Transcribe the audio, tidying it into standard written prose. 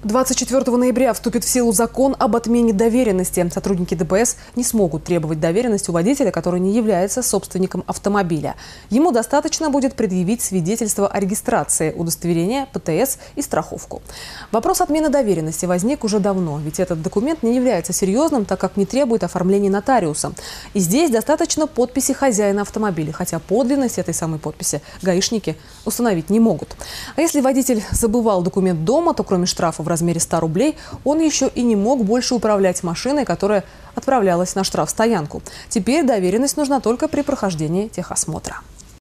24 ноября вступит в силу закон об отмене доверенности. Сотрудники ДПС не смогут требовать доверенность у водителя, который не является собственником автомобиля. Ему достаточно будет предъявить свидетельство о регистрации, удостоверение, ПТС и страховку. Вопрос отмены доверенности возник уже давно, ведь этот документ не является серьезным, так как не требует оформления нотариуса. И здесь достаточно подписи хозяина автомобиля, хотя подлинность этой самой подписи гаишники установить не могут. А если водитель забывал документ дома, то кроме штрафа в размере 100 рублей, он еще и не мог больше управлять машиной, которая отправлялась на штрафстоянку. Теперь доверенность нужна только при прохождении техосмотра.